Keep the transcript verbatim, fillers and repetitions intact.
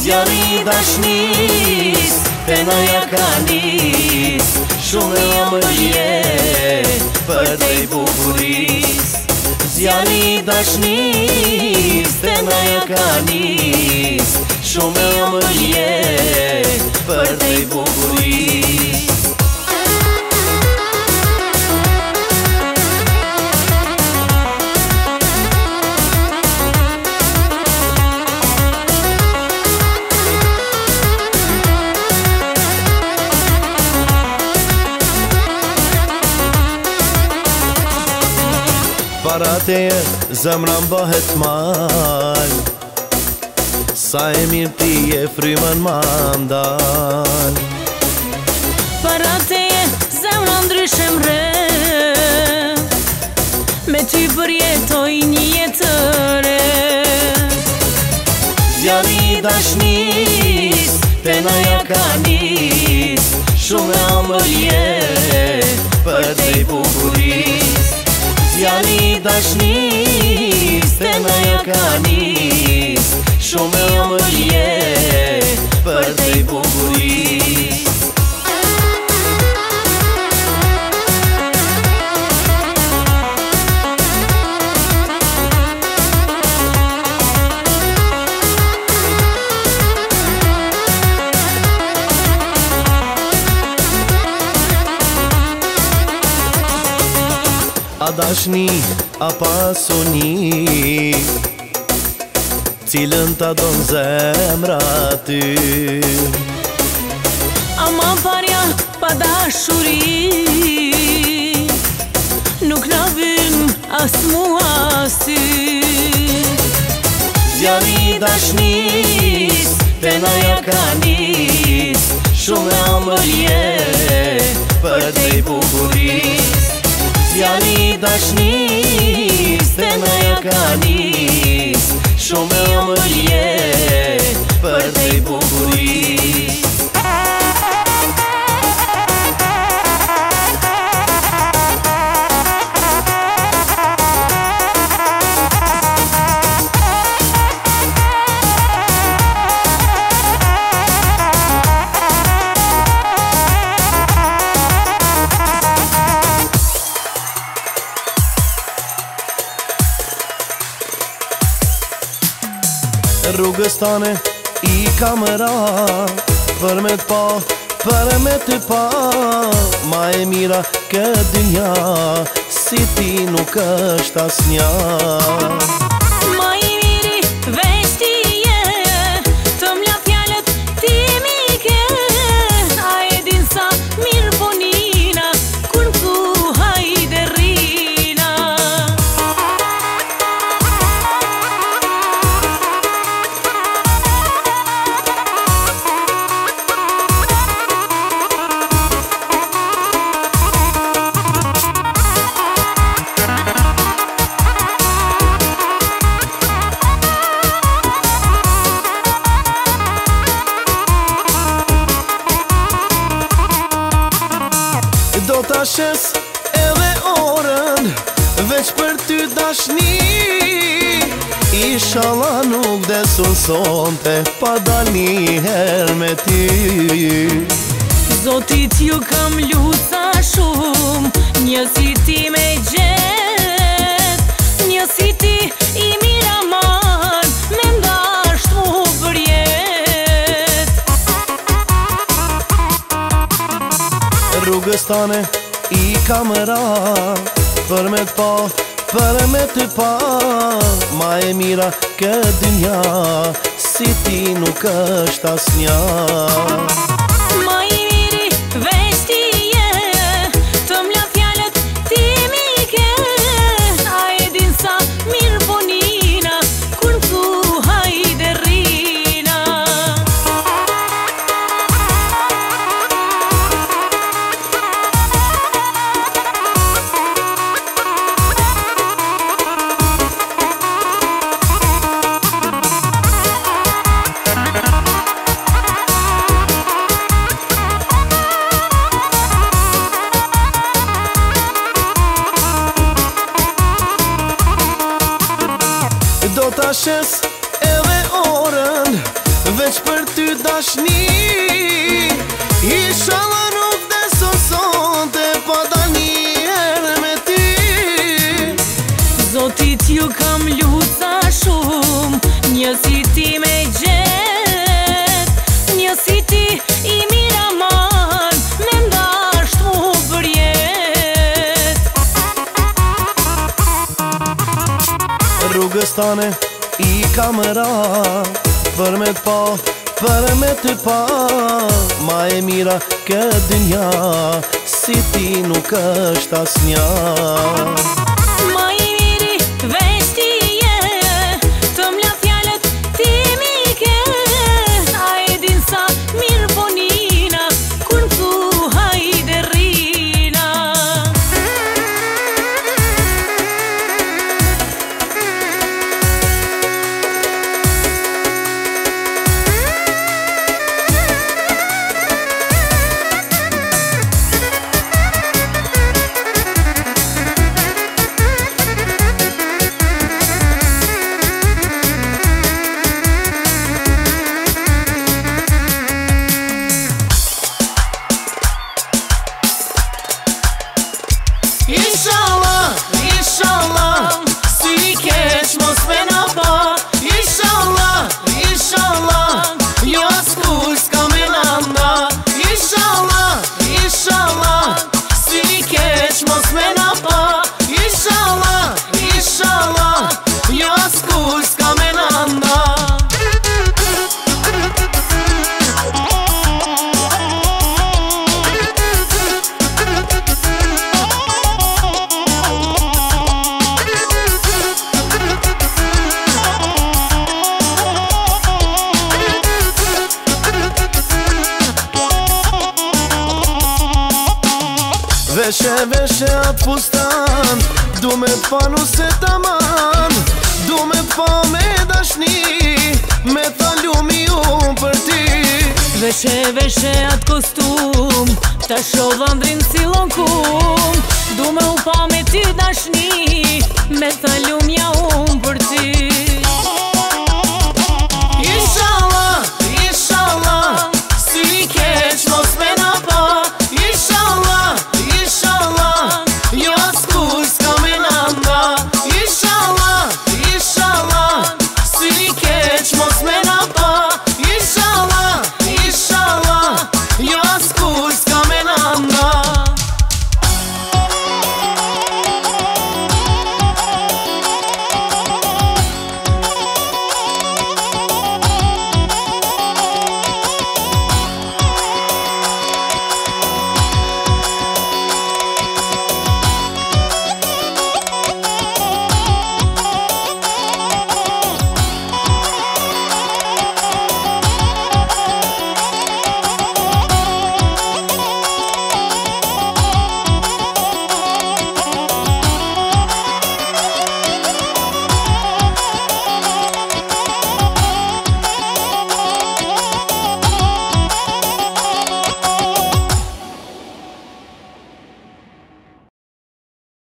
Zjarri dashnis, te naja ka nis, shumë e mëlje për te i bukuris. Zjarri dashnis, te naja ka nis, shumë e mëlje për te i bukuris. Para teje zemra m'bahet mal, sa e mirë ti e frymën ma ndal. Para teje zemra ndryshe mre, me ty përjetoj një jetë re. Zjarri dashnis, te naja ka nis, shumë e mëlje për te i bukuris. Zjarri dashnis, te naja ka nis, shumë e mëlje për te i bukuris. A dashni, a pasoni, cilën ta don zemra ty. Ama parja pa dashuri, nuk na vyn as mua as ty. Zjarri dashnis, te naja ka nis, shumë e mëlje për te i bukuris. Zjarri dashnis, te naja ka nis, shumë e mëlje për te i bukuris. Rrugës tane i kam ra, për me t'pa, për me t'y pa. Ma e mira këtë dynja, si ti nuk është asnja. Ma i miri veç ti je, të mla fjallet ti mi ke. A e din sa mirë ponina, kur m'thu hajde rrina. Do t'a shes edhe orën, veç për ty dashni. Inshallah nuk desun sonte, pa dal një her me ty. Zotit ju kam lusa shumë, një si ti me gjet, një si ti i mira man, me ndasht mu për jet. Rrugës tane i kam ra, për me t'pa, për me t'y pa. Ma e mira këtë dynja, si ti nuk është asnja. Ma i miri veç ti je, të mla fjallet ti mi ke. A e din sa mirë ponina, kur m'thu hajde rrina. veç për ty dashni. Inshallah nuk deson sonte pa dalë me ty. Zotit ju kam luta shumë, një si ti me gjet, një si ti i miraman, me ndasht mu për jet. Rrugës tane i kam ra, për me t'pa, për me të pa. Ma e mira këtë dynja, si ti nuk është asnja. Ma i miri veç ti je, të mla fjalët ti mike. A e din sa mirë ponina, kur m'thu hajde rrina. Inshallah, inshallah, sy i keq mos me na pa. Inshallah, inshallah, jo askuj s'ka me na nda. Inshallah, inshallah, sy i keq mos me na pa. Inshallah, inshallah, jo askuj s'ka me na nda. Veshe, veshe atë fustan, du me pa nuse taman. Du me pa me dashni, me thalumi unë për ti. Veshe, veshe atë kostum, ta shodhandrin si lonkum. Du me u pa me ty dashni, me thalum ja unë